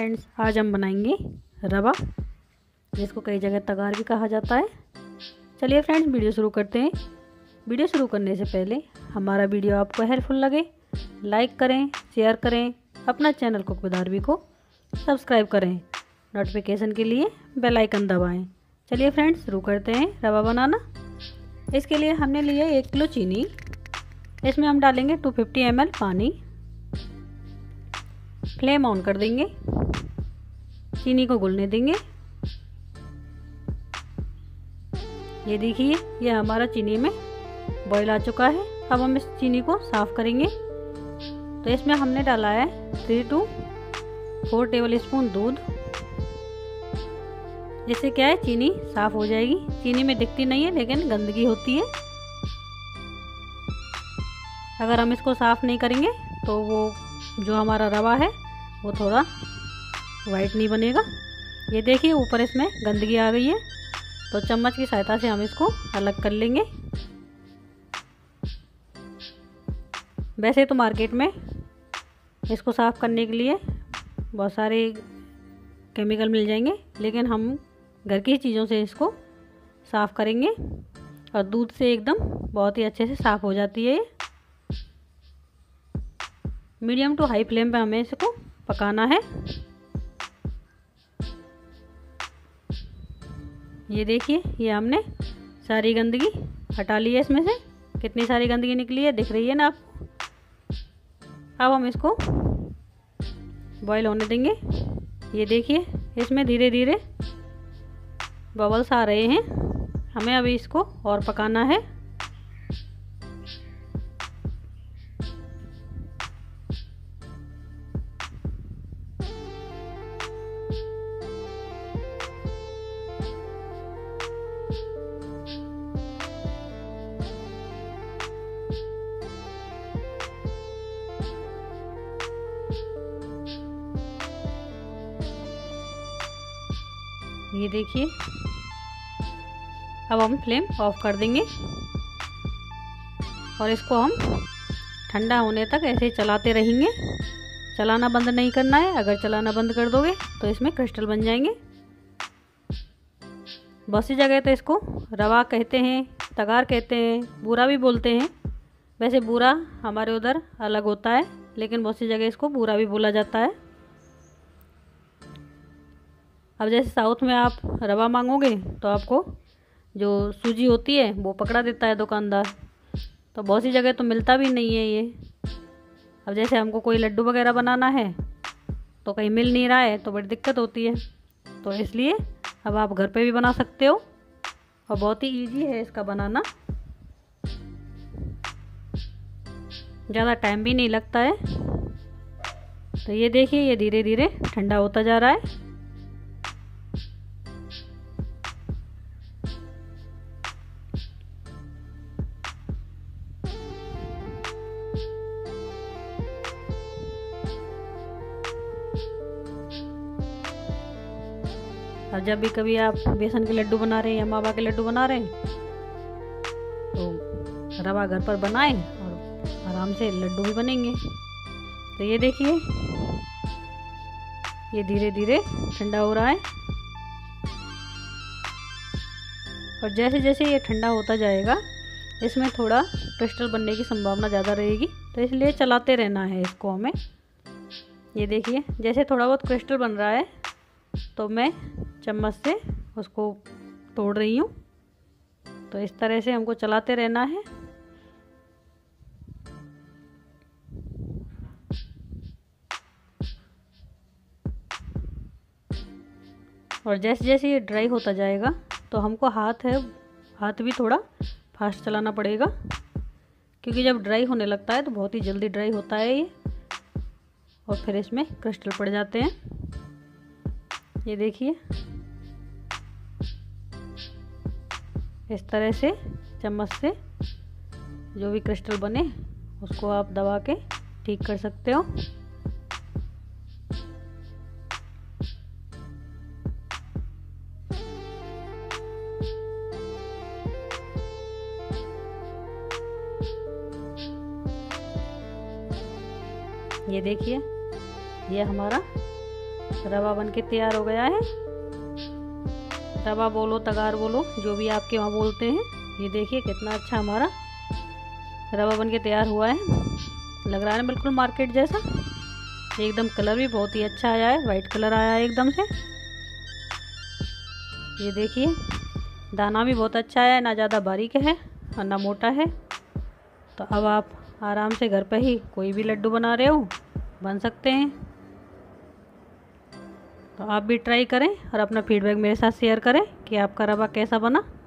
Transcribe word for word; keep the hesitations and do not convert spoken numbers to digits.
Friends, आज हम बनाएंगे रवा, जिसको कई जगह तगार भी कहा जाता है। चलिए फ्रेंड्स, वीडियो शुरू करते हैं। वीडियो शुरू करने से पहले हमारा वीडियो आपको हेल्पफुल लगे, लाइक करें, शेयर करें, अपना चैनल कुक विद आरवी को सब्सक्राइब करें, नोटिफिकेशन के लिए बेल आइकन दबाएं। चलिए फ्रेंड्स, शुरू करते हैं रवा बनाना। इसके लिए हमने लिया एक किलो चीनी। इसमें हम डालेंगे दो सौ पचास एम एल पानी। फ्लेम ऑन कर देंगे, चीनी को घुलने देंगे। ये देखिए, ये हमारा चीनी में बॉईल आ चुका है। अब हम इस चीनी को साफ़ करेंगे। तो इसमें हमने डाला है three to four tablespoon दूध। इससे क्या है, चीनी साफ़ हो जाएगी। चीनी में दिखती नहीं है लेकिन गंदगी होती है। अगर हम इसको साफ़ नहीं करेंगे तो वो जो हमारा रवा है वो थोड़ा वाइट नहीं बनेगा। ये देखिए, ऊपर इसमें गंदगी आ गई है, तो चम्मच की सहायता से हम इसको अलग कर लेंगे। वैसे तो मार्केट में इसको साफ़ करने के लिए बहुत सारे केमिकल मिल जाएंगे, लेकिन हम घर की चीज़ों से इसको साफ़ करेंगे और दूध से एकदम बहुत ही अच्छे से साफ़ हो जाती है। मीडियम टू हाई फ्लेम पे हमें इसको पकाना है। ये देखिए, ये हमने सारी गंदगी हटा ली है। इसमें से कितनी सारी गंदगी निकली है, दिख रही है ना आपको। अब हम इसको बॉईल होने देंगे। ये देखिए, इसमें धीरे धीरे बबल्स आ रहे हैं। हमें अभी इसको और पकाना है। ये देखिए, अब हम फ्लेम ऑफ कर देंगे और इसको हम ठंडा होने तक ऐसे चलाते रहेंगे। चलाना बंद नहीं करना है। अगर चलाना बंद कर दोगे तो इसमें क्रिस्टल बन जाएंगे। बहुत सी जगह तो इसको रवा कहते हैं, तगार कहते हैं, बूरा भी बोलते हैं। वैसे बूरा हमारे उधर अलग होता है, लेकिन बहुत सी जगह इसको बूरा भी बोला जाता है। अब जैसे साउथ में आप रवा मांगोगे तो आपको जो सूजी होती है वो पकड़ा देता है दुकानदार, तो बहुत सी जगह तो मिलता भी नहीं है ये। अब जैसे हमको कोई लड्डू वगैरह बनाना है तो कहीं मिल नहीं रहा है, तो बड़ी दिक्कत होती है। तो इसलिए अब आप घर पे भी बना सकते हो और बहुत ही इजी है इसका बनाना। ज़्यादा टाइम भी नहीं लगता है। तो ये देखिए, ये धीरे धीरे ठंडा होता जा रहा है। और जब भी कभी आप बेसन के लड्डू बना रहे हैं या मावा के लड्डू बना रहे हैं तो रवा घर पर बनाएं और आराम से लड्डू भी बनेंगे। तो ये देखिए, ये धीरे धीरे ठंडा हो रहा है और जैसे जैसे ये ठंडा होता जाएगा इसमें थोड़ा क्रिस्टल बनने की संभावना ज़्यादा रहेगी, तो इसलिए चलाते रहना है इसको हमें। ये देखिए, जैसे थोड़ा बहुत क्रिस्टल बन रहा है तो मैं चम्मच से उसको तोड़ रही हूँ। तो इस तरह से हमको चलाते रहना है। और जैसे जैसे ये ड्राई होता जाएगा तो हमको हाथ है हाथ भी थोड़ा फास्ट चलाना पड़ेगा, क्योंकि जब ड्राई होने लगता है तो बहुत ही जल्दी ड्राई होता है ये और फिर इसमें क्रिस्टल पड़ जाते हैं। ये देखिए, इस तरह से चम्मच से जो भी क्रिस्टल बने उसको आप दबा के ठीक कर सकते हो। ये देखिए, ये हमारा रवा बन के तैयार हो गया है। रवा बोलो, तगार बोलो, जो भी आपके वहाँ बोलते हैं। ये देखिए कितना अच्छा हमारा रवा बन के तैयार हुआ है। लग रहा है ना बिल्कुल मार्केट जैसा। एकदम कलर भी बहुत ही अच्छा आया है, वाइट कलर आया है एकदम से। ये देखिए दाना भी बहुत अच्छा है, ना ज़्यादा बारीक है और ना मोटा है। तो अब आप आराम से घर पे ही कोई भी लड्डू बना रहे हो बन सकते हैं। तो आप भी ट्राई करें और अपना फीडबैक मेरे साथ शेयर करें कि आपका रवा कैसा बना।